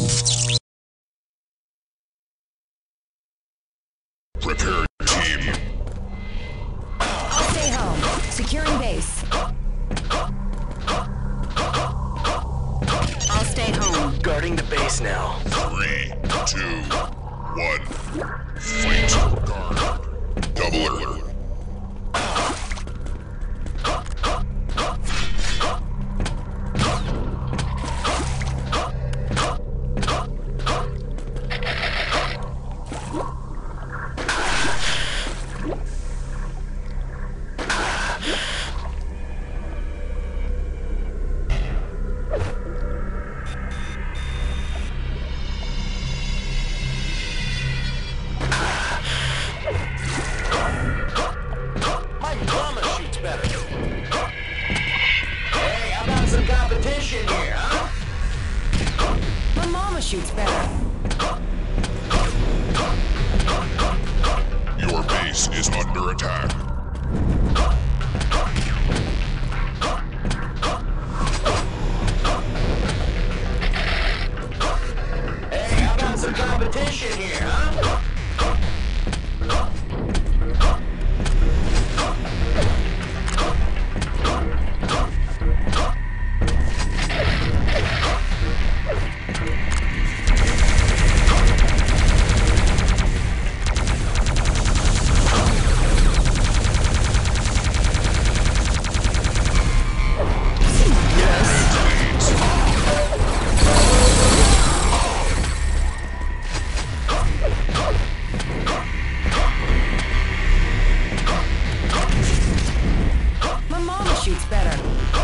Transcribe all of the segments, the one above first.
Prepare team. I'll stay home. Securing base. I'll stay home. Guarding the base now. 3, 2, 1. Fight. Guard. Double alert. Competition here, huh? My mama shoots better. Your base is under attack. Hey, how about some competition here, huh? Shoots better.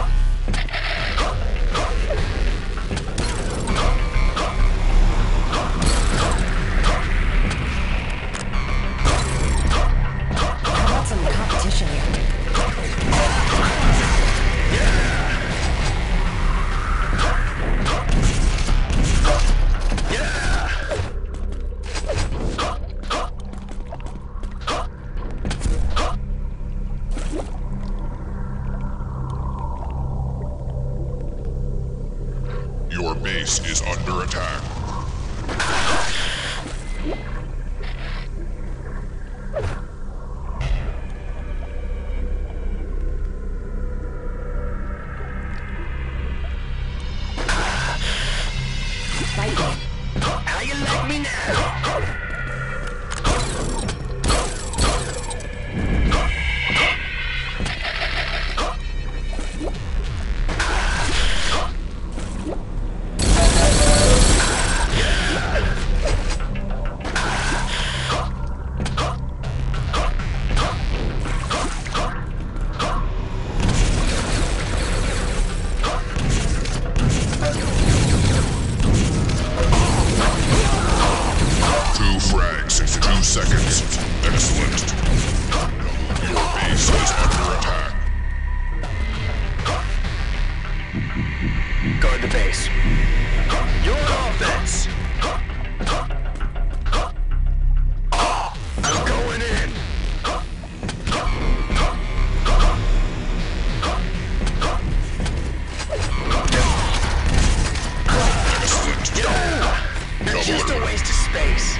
How about some competition here? Your base is under attack. Fight me. How you like me now? Frags in 2 seconds. Excellent. Your base is under attack. Guard the base. You're on offense. I'm going in. Excellent. You're just a waste of space.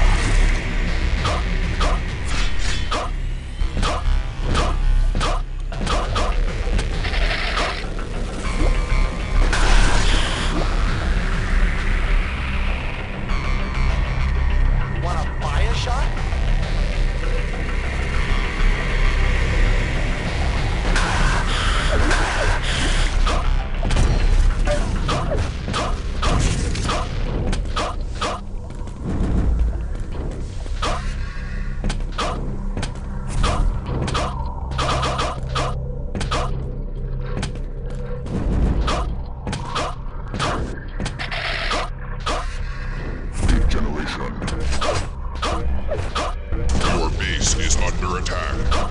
Your base is under attack.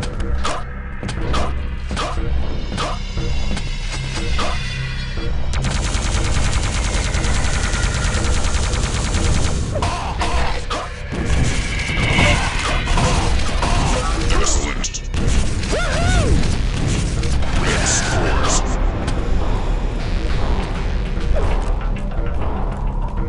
Excellent. Red scores.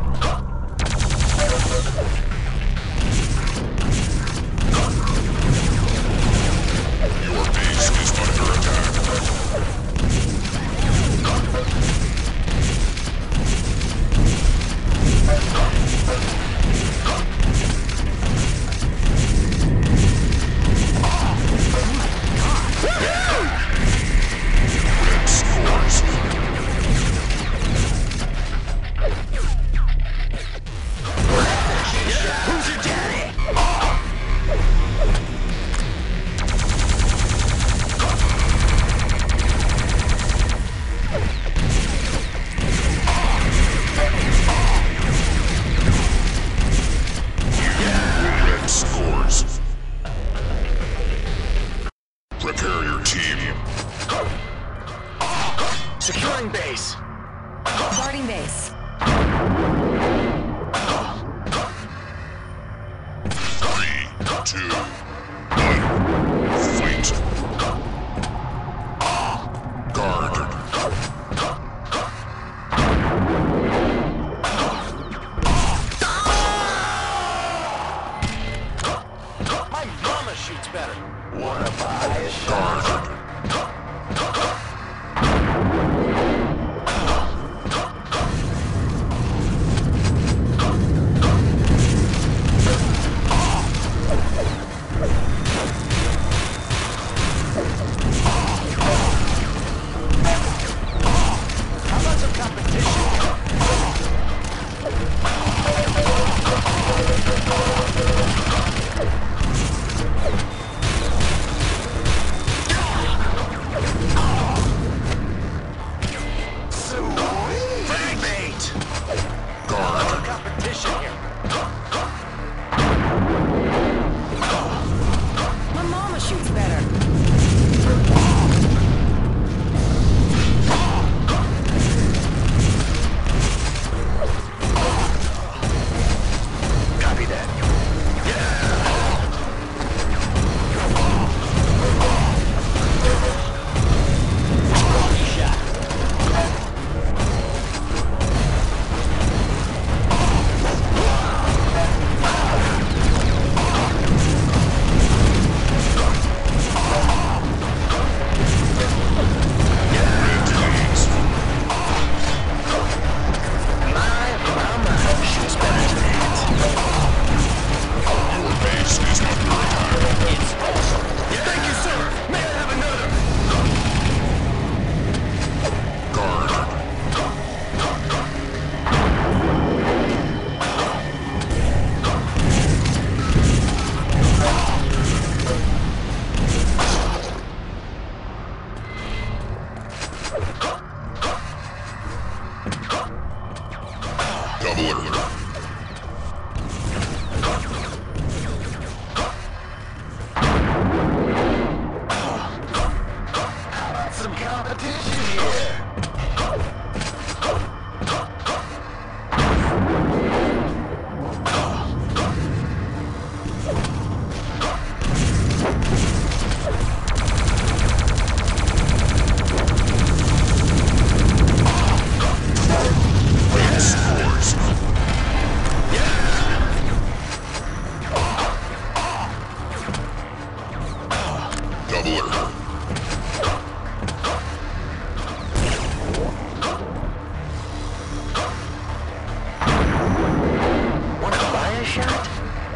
base. Guarding base. 3, 2, 1, fight. Guard. My mama shoots better. Wanna buy a shot? Guard. How about some competition? Sweet! Frag bait! How about some competition here? My mama shoots better. Copy that. Lucky shot. My mama shoots better than that. Your base is under attack. It's awesome. Thank you, sir. May I have another? Guard. Double alert. Some competition here. Great scores. Double alert. Wanna buy a shot?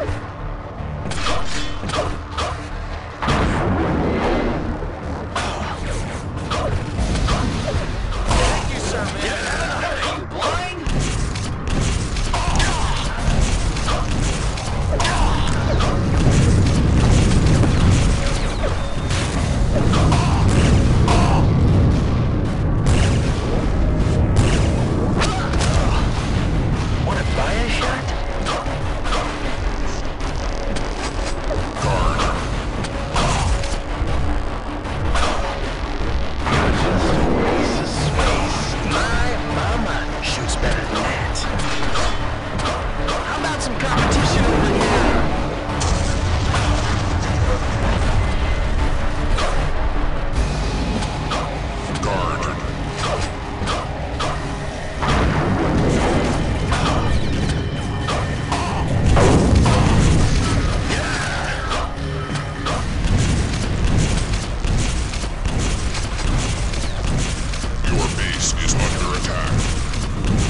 Thank you, sir, man. Are you blind? Wanna buy a shot? Guard. You're just a waste of space. My mama shoots better than that. How about some competition over here? Guard. Your base is under attack.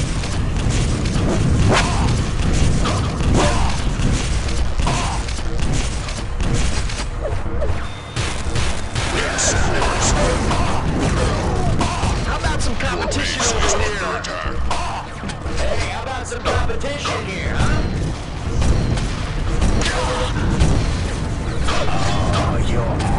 Great scores. How about some Your competition base is over under here? attack. Hey, how about some competition here, huh? Oh, you're